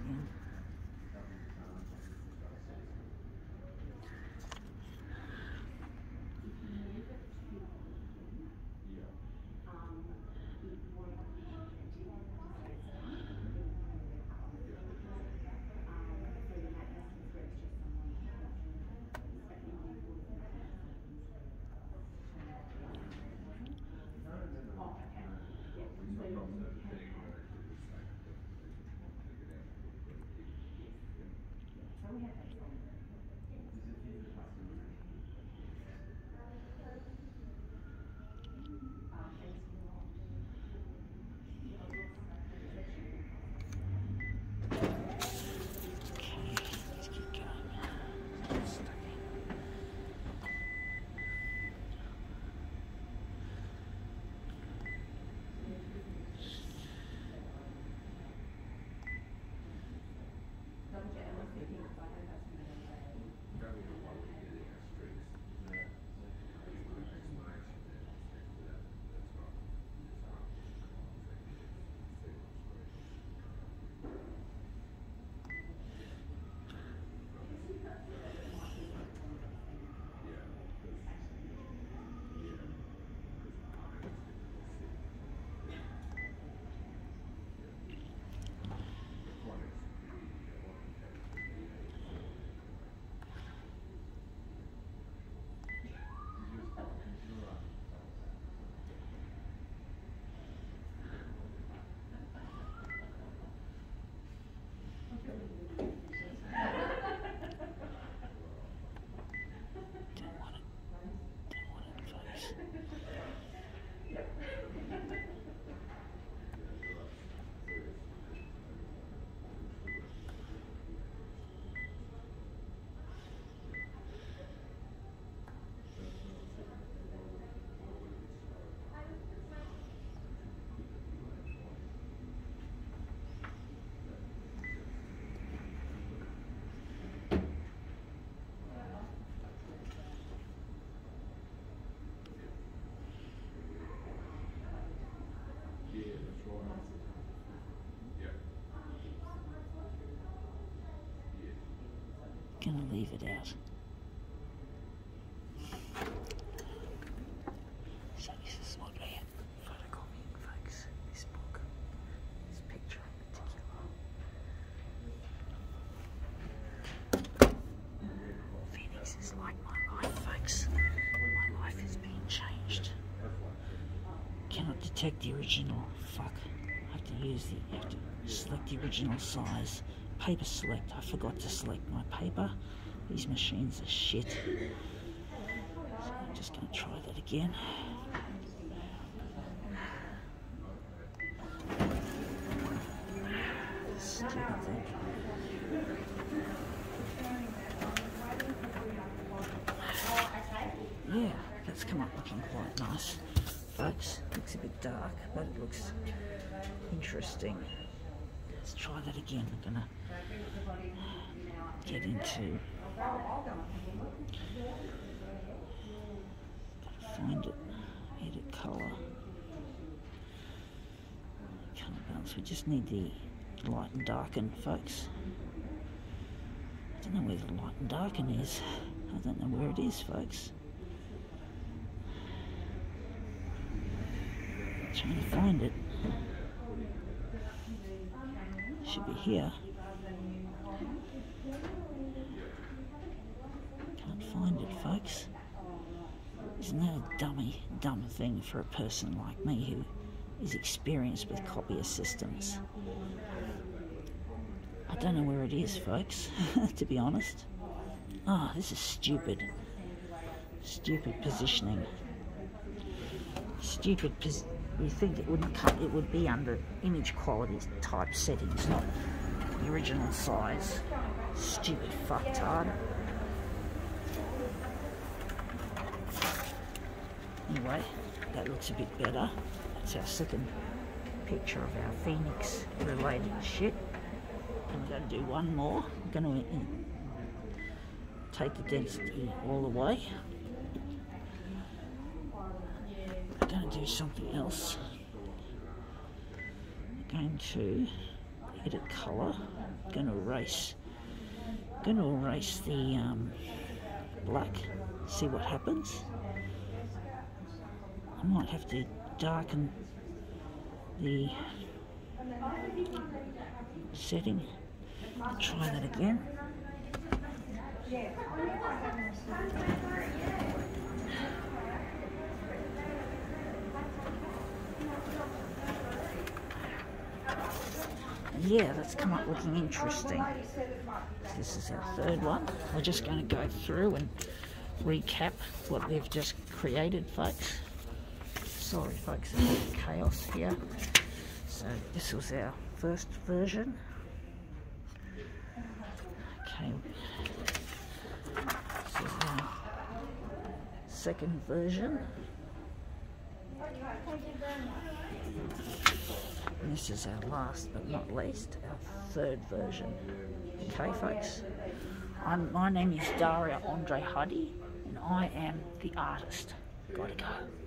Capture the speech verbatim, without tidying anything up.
again. Gonna leave it out. So this is what we're photocopying, folks. This book, this picture in particular. Phoenix is like my life, folks. My life has been changed. Cannot detect the original. Fuck. I have to use the. You have to select the original size. Paper select. I forgot to select my paper. These machines are shit. So I'm just going to try that again. Stupid thing. Yeah, that's come up looking quite nice, folks. Looks a bit dark, but it looks interesting. Let's try that again. I'm gonna get into. Gotta find it. Edit color. Color balance. We just need the light and darken, folks. I don't know where the light and darken is. I don't know where it is, folks. I'm trying to find it. Should be here. Can't find it, folks. Isn't that a dummy, dumb thing for a person like me who is experienced with copier systems? I don't know where it is, folks, to be honest. Oh, this is stupid. Stupid positioning. Stupid pos- We think it wouldn't cut, it would be under image quality type settings, not the original size. Stupid fucktard. Anyway, that looks a bit better. That's our second picture of our Phoenix related shit. And we're going to do one more. We're going to take the density all the way. We're going to do something else. We're going to edit colour. gonna erase, gonna erase the um, black. See what happens. I might have to darken the setting. Try that again. Yeah, that's come up looking interesting. This is our third one. We're just going to go through and recap what they've just created, folks. Sorry, folks, there's chaos here. So this was our first version. Okay, this is our second version. And this is our last but not least, our third version. Okay, folks. I'm, my name is Daria Andre Huddy, and I am the artist. Gotta go.